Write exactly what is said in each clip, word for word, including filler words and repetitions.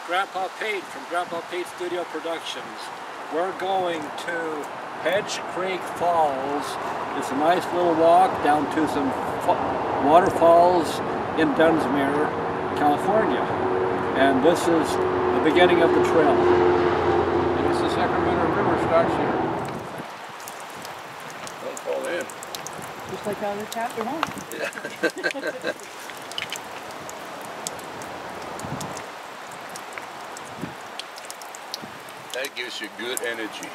Grandpa Pete from Grandpa Pete Studio Productions. We're going to Hedge Creek Falls. It's a nice little walk down to some waterfalls in Dunsmuir, California. And this is the beginning of the trail. And it's the Sacramento River starts here. Don't fall in. Just like out of the chapter, huh? Yeah. That gives you good energy.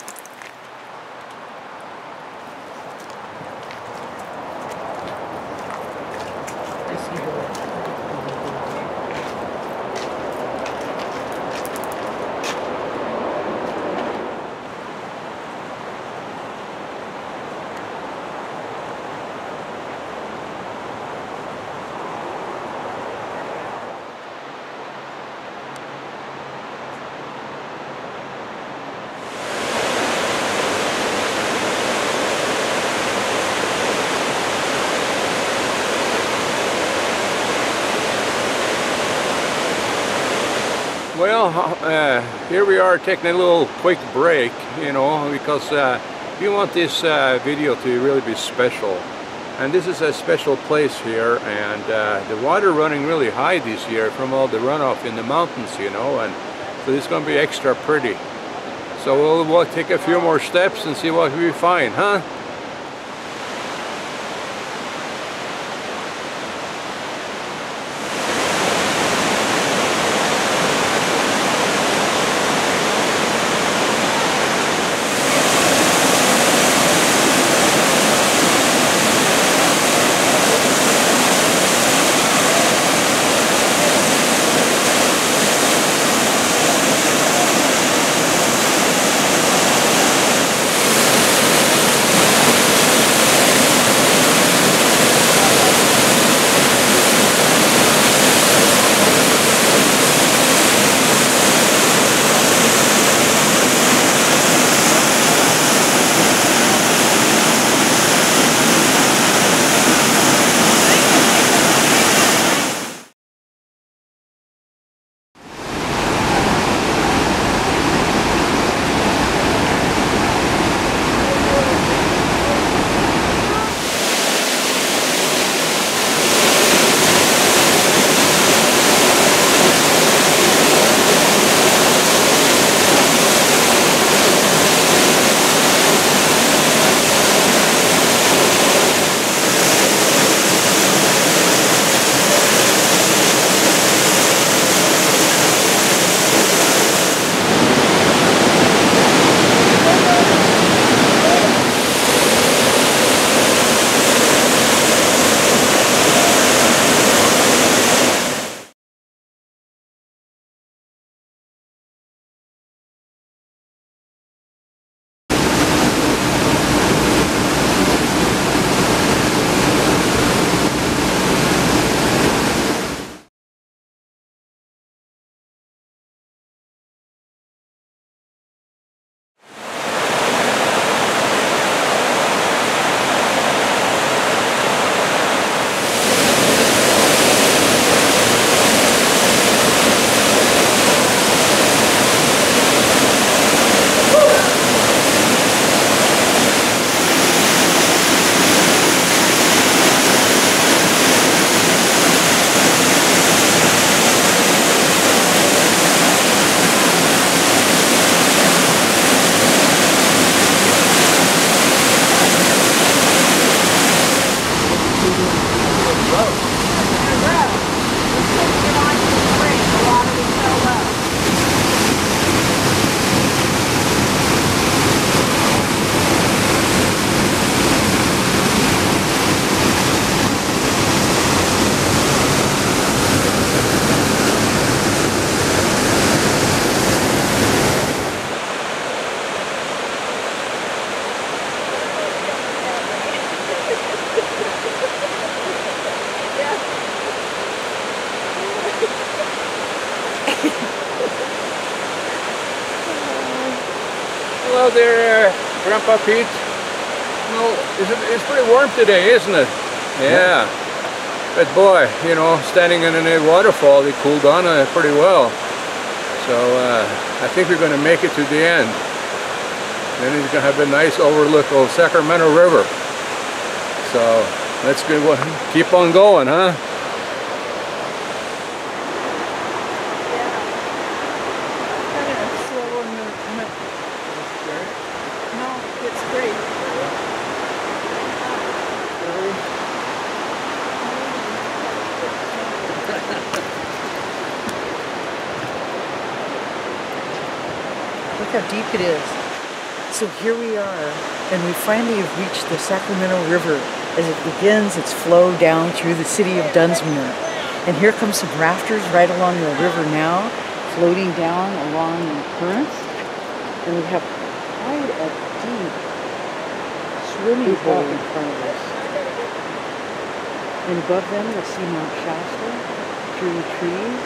Well, uh, here we are taking a little quick break, you know, because uh, we want this uh, video to really be special. And this is a special place here, and uh, the water running really high this year from all the runoff in the mountains, you know, and so it's going to be extra pretty. So we'll, we'll take a few more steps and see what we find, huh? Hello there, uh, Grandpa Pete. Well, it's, it's pretty warm today, isn't it? Yeah. But boy, you know, standing in a waterfall, it cooled down uh, pretty well. So uh, I think we're going to make it to the end. Then he's going to have a nice overlook of Sacramento River. So let's go, keep on going, huh? Look how deep it is. So here we are, and we finally have reached the Sacramento River as it begins its flow down through the city of Dunsmuir. And here come some rafters right along the river now, floating down along the currents. And we have quite a deep swimming pool in front of us. And above them you'll see Mount Shasta through the trees.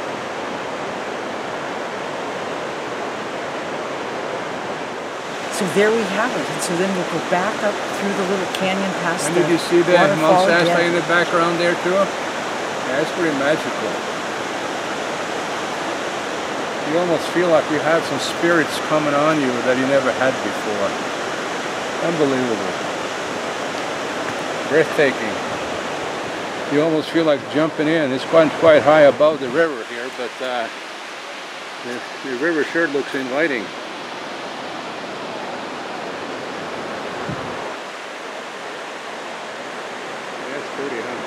So there we have it, and so then we'll go back up through the little canyon past and the did you see that Mount Shasta again. in the background there too? Yeah, it's pretty magical. You almost feel like you have some spirits coming on you that you never had before. Unbelievable. Breathtaking. You almost feel like jumping in. It's quite, quite high above the river here, but uh, the, the river sure looks inviting. Pretty, huh?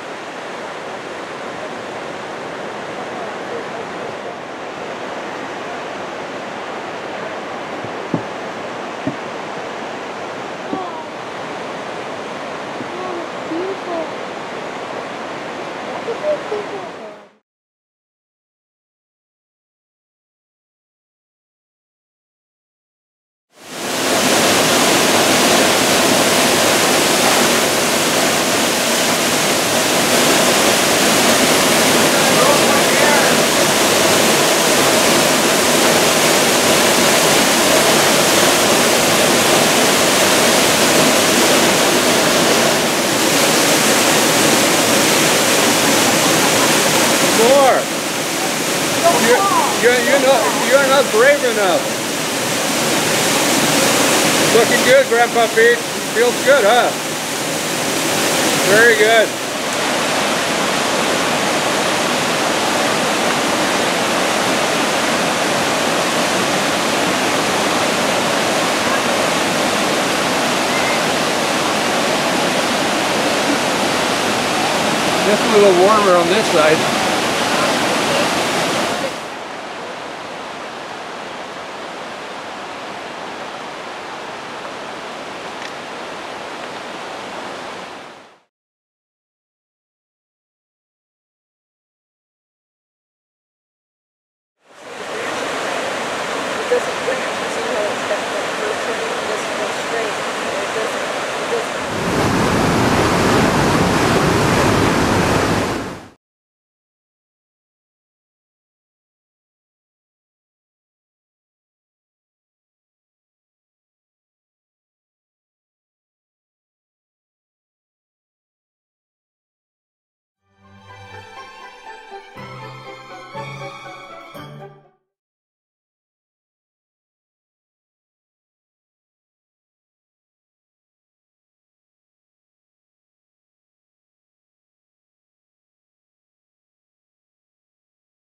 More. You're, you're, you're, not, you're not brave enough. Looking good, Grandpa Pete. Feels good, huh? Very good. Just a little warmer on this side. Doesn't branch, you see how it's got that curve to it, it doesn't go straight.